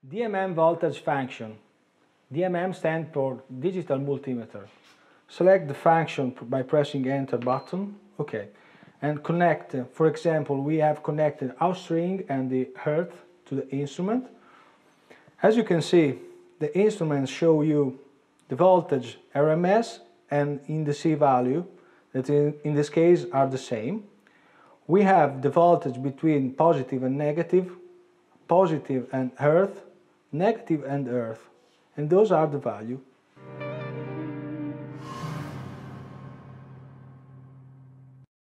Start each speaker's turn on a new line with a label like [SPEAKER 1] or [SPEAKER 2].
[SPEAKER 1] DMM voltage function. DMM stands for digital multimeter. Select the function by pressing enter button. Okay. And connect, for example, we have connected our string and the earth to the instrument. As you can see, the instruments show you the voltage RMS and indice value that in this case are the same. We have the voltage between positive and negative and earth, negative and earth, and those are the value.